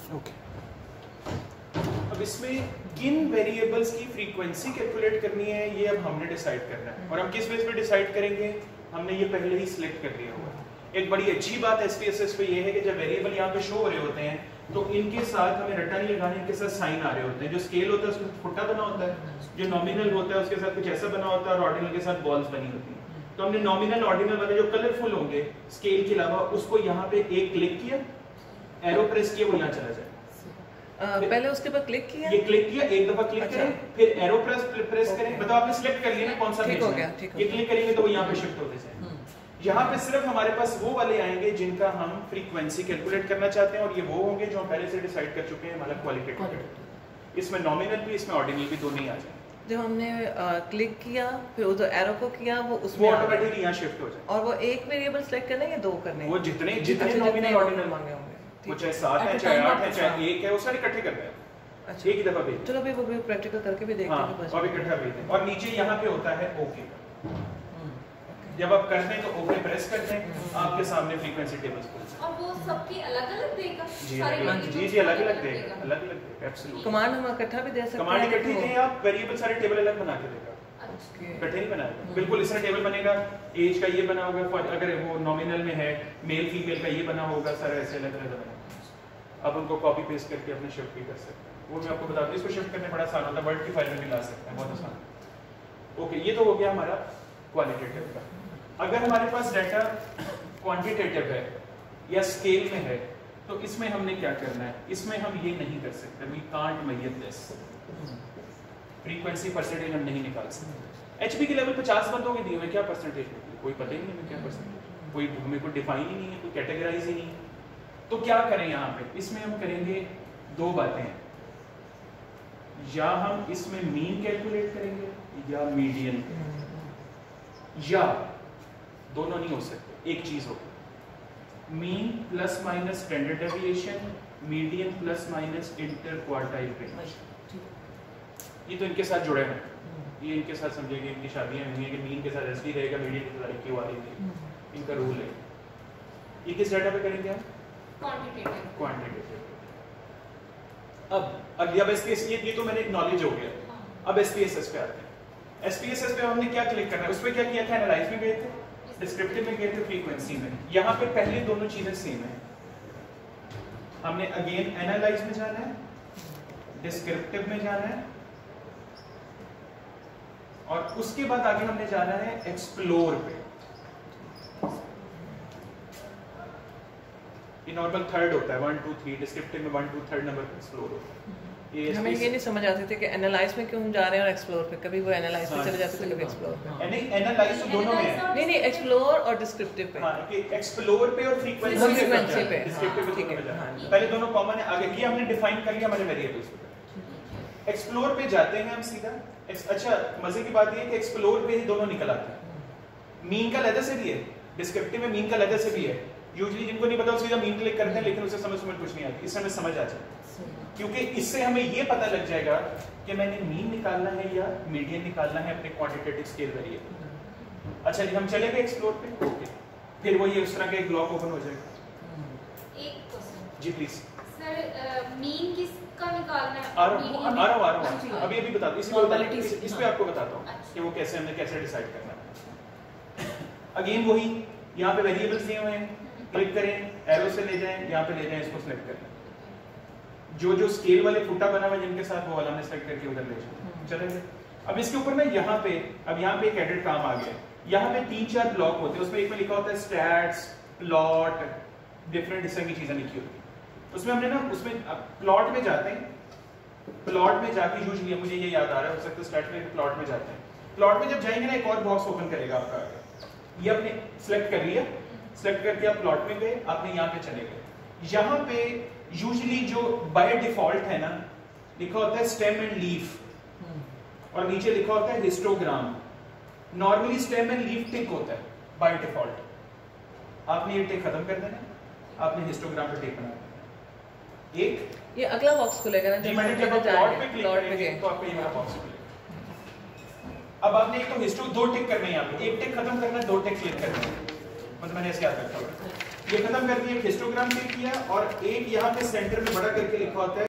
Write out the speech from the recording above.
Okay, अब इसमें किन वेरिएबल्स की फ्रीक्वेंसी कैलकुलेट करनी है ये अब हमने डिसाइड करना है। और हम किस बेस पे डिसाइड करेंगे, हमने ये पहले ही सिलेक्ट कर लिया हुआ है। एक बड़ी अच्छी बात SPSS पे ये है कि जब वेरिएबल यहाँ पे शो हो रहे होते हैं तो इनके साथ हमें रट्टा नहीं लगाने, इनके साथ साइन आ रहे होते हैं। जो स्केल होता है उसमें फुट्टा बना होता है, जो नॉमिनल होता है उसके साथ कुछ ऐसा बना होता है, और ऑर्डिनल के साथ बॉल्स बनी होती हैं। तो हमने नॉमिनल ऑर्डिनल वाले जो कलरफुल होंगे स्केल के अलावा, उसको यहाँ पे एक क्लिक किया, एरो प्रेस किया, वो यहाँ चला जाए। पहले उसके पर क्लिक किया, ये क्लिक किया, एक दफा क्लिक करें, फिर एरो प्रेस करें, मतलब आपने सिलेक्ट कर लिया ना कौन सा भेजना है, ये क्लिक करेंगे तो वो यहाँ पे शिफ्ट होते जाए। यहाँ पे सिर्फ हमारे पास वो वाले आएंगे जिनका हम फ्रीक्वेंसी कैलकुलेट करना चाहते हैं, और ये वो होंगे जो हम पहले से डिसाइड कर चुके हैं, हमारा क्वालिटेटिव। इसमें नॉमिनल भी, इसमें ऑर्डिनल भी दोनों ही आ जाए। जब हमने क्लिक किया फिर उधर एरो को किया, वो उसमें ऑटोमेटिकली यहाँ शिफ्ट हो जाए। और वो एक वेरिएबल सेलेक्ट करना है या दो करने हैं? वो जितने नॉमिनल ऑर्डिनल मांगे होंगे, वो चाहे 7 है, चाहे 8 है, चाहे 1 है, वो सारे इकट्ठे कर रहे हैं। अच्छा, एक ही दफा भेज। चलो अभी वो भी प्रैक्टिकल करके भी देखते हैं। हाँ, और इकट्ठा भेज दें। और नीचे यहाँ पे होता है ओके। जब आप करते हैं तो ओके प्रेस करते हैं, आपके सामने फ्रीक्वेंसी टेबल्स खुल जाए। और वो सबकी अलग-अलग देगा? जी अलग-अलग देगा, अलग-अलग देगा, एब्सोल्युटली। कमांड हम इकट्ठा भी दे सकते हैं। कमांड इकट्ठी दें आप, वेरिएबल सारे टेबल अलग बना के देगा। इकट्ठे नहीं बनाएगा, बिल्कुल इस तरह टेबल बनेगा, एज का ये बना होगा, अगर वो नॉमिनल में है मेल फीमेल का ये बना होगा, सारे ऐसे अलग-अलग बनेगा। अब उनको कॉपी पेस्ट करके अपने शिफ्ट भी कर सकते हैं। वो मैं आपको बता दूं, इसको शिफ्ट करने बड़ा आसान होता है, वर्ड की फाइल में भी ला सकते हैं, बहुत आसान। ओके, ये तो हो गया हमारा क्वालिटेटिव का। अगर हमारे पास डाटा क्वांटिटेटिव है या स्केल में है तो इसमें हमने क्या करना है, इसमें हम ये नहीं कर सकते, we can't measure this. Frequency percentage हम नहीं निकाल सकते। एचपी के लेवल 50 बंदों के दिए हुए, क्या परसेंटेज निकली, कोई पता ही नहीं हमें क्या परसेंटेज, कोई हमें कोई डिफाइन ही नहीं है, कोई कैटेगराइज ही नहीं है। तो क्या करें यहाँ पे, इसमें हम करेंगे दो बातें, या हम इसमें मीन कैलकुलेट करेंगे या मीडियन, या दोनों नहीं हो सकते, एक चीज होगी mean plus minus standard deviation, median plus minus interquartile range. ये तो इनके साथ जुड़े हैं, ये इनके साथ समझेंगे, इनकी शादियां हुई हैं कि मीन के साथ एसडी रहेगा, मीडियन के साथ क्यू वाली रहेगी, इनका रूल है। ये किस डाटा पे करेंगे हम? क्वांटिटेटिव। अब जब एसपीएस, ये तो मैंने नॉलेज हो गया। अब एसपीएसएस पे आते हैं। एसपीएसएस पे हमने क्या क्लिक करना है, उस पे क्या किया था, एनालाइज में गए थे, डिस्क्रिप्टिव में गए थे, फ्रीक्वेंसी में। यहाँ पे पहले दोनों चीजें सेम है। हमने अगेन एनालाइज में जाना है, डिस्क्रिप्टिव में जाना है, और उसके बाद आगे हमने जाना है एक्सप्लोर पे। ये नॉर्मल थर्ड होता है, 1 2 3, डिस्क्रिप्टिव में 1 2 3 नंबर पे एक्सप्लोर होता है। हमें ये नहीं समझ आते थे कि एनालाइज में क्यों जा रहे हैं और एक्सप्लोर पे, कभी वो एनालाइज पे चले जाते थे, कभी एक्सप्लोर पे। नहीं, एनालाइज तो दोनों में है। नहीं एक्सप्लोर और डिस्क्रिप्टिव पे। हां, कि एक्सप्लोर पे और फ्रीक्वेंसी पे, डिस्क्रिप्टिव पे दोनों में जाना है। पहले दोनों कॉमन है, आगे ये हमने डिफाइन कर लिया हमारे वेरिएबल्स पे। एक्सप्लोर पे जाते हैं हम सीधा। अच्छा, मजे की बात ये है कि एक्सप्लोर पे ही दोनों निकल आते हैं। मीन का लेदर से भी है, डिस्क्रिप्टिव में मीन का लेदर से भी है। यूजुअली जिनको नहीं पता सीधा मीन क्लिक करते हैं, लेकिन उसे समझ में कुछ नहीं आती। इससे हमें समझ आ जाए, क्योंकि इससे हमें ये पता लग जाएगा कि मैंने मीन निकालना है या मीडियन निकालना है अपने क्वांटिटेटिव स्केल वेरिएबल। अच्छा जी, हम चले गए एक्सप्लोर पे। ओके, फिर वो ये उस तरह का एक ब्लॉक ओपन हो जाएगा। एक क्वेश्चन जी प्लीज सर, मीन किसका निकालना है? आ रहा हूं अभी बता दो, इस पे आपको बताता हूं कि वो कैसे हमने कैसे डिसाइड करना है। अगेन वही, यहाँ पे वेरिएबल्स दिए हुए हैं, क्लिक करें, एरो से ले जाएं, यहाँ पे ले जाएं, इसको सिलेक्ट करें। जो स्केल वाले फुटा बना हुआ है जिनके साथ, वो वाला हमने सेलेक्ट करके उधर ले जाए। चलेंगे। अब इसके ऊपर ना यहाँ पे एक एडिट काम आ गया। यहाँ पे 3-4 ब्लॉक होते हैं, उसमें एक में लिखा होता है स्टैट्स, प्लॉट, डिफरेंट इस तरह की चीजें लिखी होती है। उसमें हमने ना, उसमें प्लॉट में जाते हैं, प्लॉट में जाके यूजुअली मुझे ये याद आ रहा है, हो सकता है स्टैट में प्लॉट में जाते हैं। प्लॉट में जब जाएंगे ना, एक और बॉक्स ओपन करेगा आपका। ये आपने सिलेक्ट कर लिया, सिलेक्ट करके आप प्लॉट में गए, आपने यहाँ पे चले गए। यहाँ पे यूजुअली जो बाय डिफॉल्ट है ना, लिखा होता है स्टेम एंड लीफ, और नीचे लिखा होता है histogram. Normally stem and leaf tick होता है बाय डिफॉल्ट। आपने ये टिक खत्म कर देना, आपने हिस्टोग्राम पे टिक बना देना। एक ये अगला बॉक्स खुलेगा ना, जब प्लॉट पे क्लिक करेंगे तो आपको ये वाला बॉक्स खुलेगा। अब आपने एक तो हिस्टो 2 टिक करने हैं, यहाँ पे एक टिक खत्म करना है, 2 टिक क्लिक करना है, मतलब मैंने ऐसे याद रखा हुआ है। ये खत्म करके एक हिस्टोग्राम क्लिक किया और एक यहाँ पे सेंटर में बड़ा करके लिखा होता है